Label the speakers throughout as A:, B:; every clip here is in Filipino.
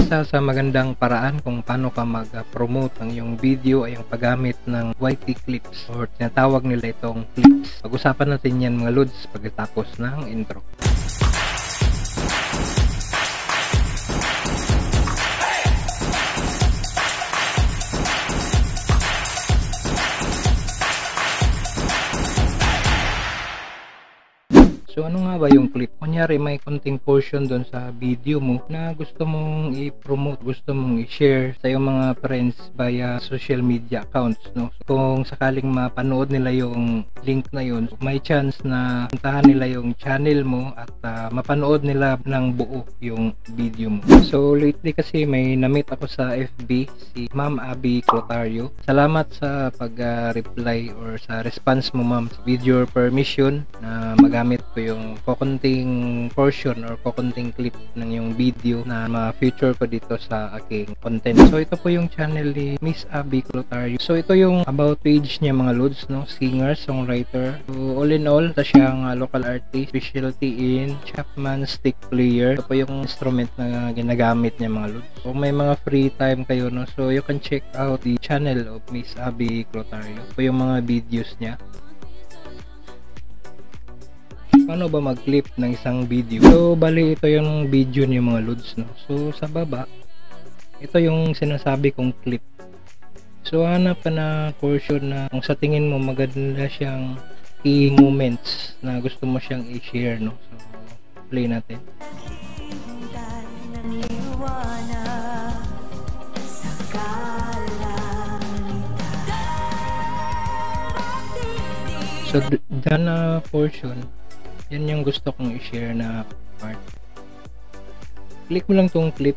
A: Isa sa magandang paraan kung paano ka mag-promote ng iyong video ay ang paggamit ng YT clips or tinatawag nila itong clips. Pag-usapan natin yan mga lods pagkatapos ng intro. So ano nga ba yung clip? Kunyari may konting portion doon sa video mo na gusto mong i-promote, gusto mong i-share sa iyong mga friends via social media accounts, no? So, kung sakaling mapanood nila yung link na yun, may chance na puntahan nila yung channel mo at mapanood nila ng buo yung video mo. So lately kasi may na-meet ako sa FB, si Ma'am Abby Clotario. Salamat sa pag-reply or sa response mo, ma'am. With your permission na magamit ko yung kukunting portion or kukunting clip ng yung video na ma-feature ko dito sa aking content. So ito po yung channel ni Miss Abby Clotario. So ito yung about page niya mga lods, no? Singer, songwriter. So all in all, ito siyang local artist, specialty in Chapman stick player. Ito po yung instrument na ginagamit niya mga lods. So may mga free time kayo, no? So you can check out the channel of Miss Abby Clotario. Ito po yung mga videos niya. Paano ba mag-clip ng isang video? So bali ito yung video niyo mga lods, no? So sa baba, ito yung sinasabi kong clip. So hanap ka na portion na kung sa tingin mo maganda siyang key moments na gusto mo siyang i-share, no? So play natin. So dyan na portion, yan yung gusto kong i-share na part. Click mo lang tong clip.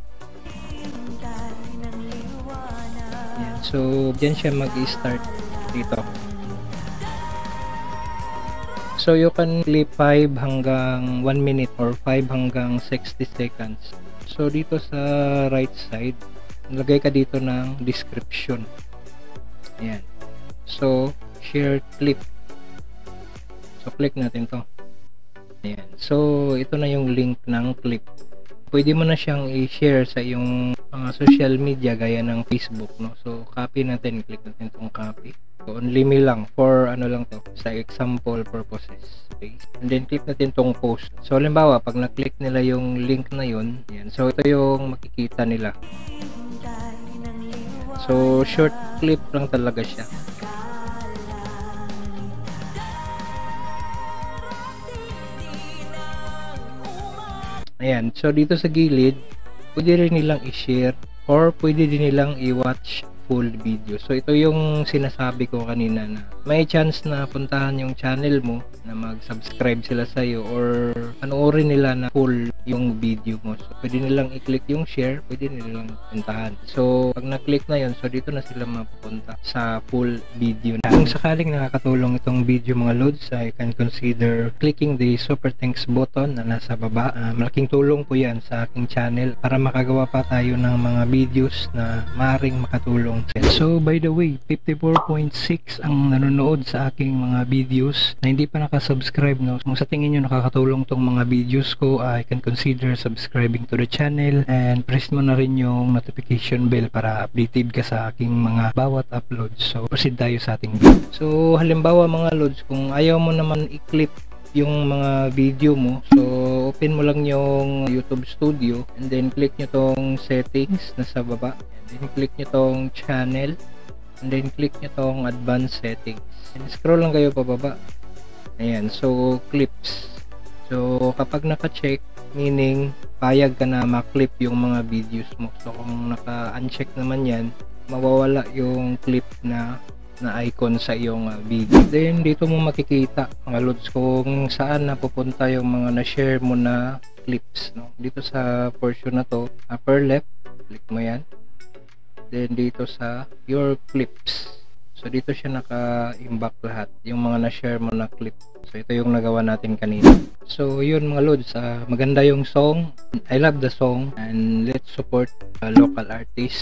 A: Yan. So dyan siya mag-start dito. So you can clip 5 hanggang 1 minute or 5 hanggang 60 seconds. So dito sa right side, lagay ka dito ng description. Yan. So share clip. So click natin to. Ayan. So ito na yung link ng clip. Pwede mo na siyang i-share sa iyong mga social media gaya ng Facebook, no? So copy natin, click natin itong copy. So only me lang for ano lang to, sa example purposes. Okay. And then click natin tong post. So halimbawa pag na-click nila yung link na yun, ayan. So ito yung makikita nila. So short clip lang talaga siya. Ayan, so dito sa gilid, pwede rin nilang i-share or pwede din nilang i-watch full video. So ito yung sinasabi ko kanina na may chance na puntahan yung channel mo na mag-subscribe sila sa iyo or panoorin nila na full yung video mo. So pwede nilang i-click yung share, pwede nilang puntahan. So pag na-click na yun, so dito na sila mapupunta sa full video. Kung sakaling nakakatulong itong video mga lods, I can consider clicking the super thanks button na nasa baba. Malaking tulong po yan sa aking channel para makagawa pa tayo ng mga videos na maaaring makatulong. So by the way, 54.6 ang nanonood sa aking mga videos na hindi pa nakasubscribe, no? Kung sa tingin nyo nakakatulong tong mga videos ko, I can consider subscribing to the channel and press mo na rin yung notification bell para updated ka sa aking mga bawat upload. So proceed tayo sa ating video. So halimbawa mga lods, kung ayaw mo naman i-clip yung mga video mo, so open mo lang yung YouTube Studio and then click nyo tong settings na sa baba. Then click nyo tong channel and then click nyo tong advanced settings and scroll lang kayo pababa. Ayan, so clips. So kapag naka-check, meaning payag ka na ma-clip yung mga videos mo. So kung naka-uncheck naman yan, mawawala yung clip na icon sa iyong video. Then dito mo makikita mga lods kung saan napupunta yung mga na-share mo na clips, no? Dito sa portion na to, upper left, click mo yan. Then dito sa your clips, so dito siya naka-imbak lahat yung mga na-share mo na clip. So ito yung nagawa natin kanina. So yun mga lods, maganda yung song. I love the song and let's support local artists.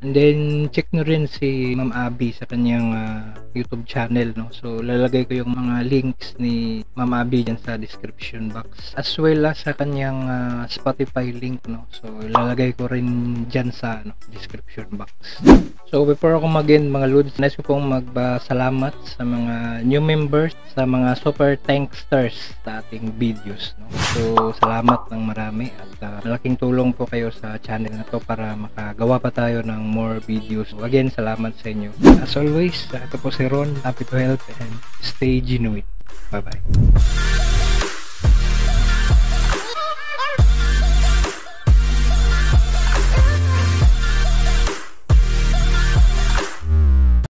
A: And then check nyo rin si Ma'am Abby sa kanyang YouTube channel, no. So lalagay ko yung mga links ni Ma'am Abby dyan sa description box, as well as sa kanyang Spotify link, no. So ilalagay ko rin dyan sa description box. So before ako mag-end mga lods, nice ko pong magsalamat sa mga new members, sa mga super tanksters sa ating videos, no. So salamat ng marami at malaking tulong po kayo sa channel na to para makagawa pa tayo ng more videos. So again, salamat sa inyo. As always, ito po si Ron, happy to help and stay genuine. Bye bye.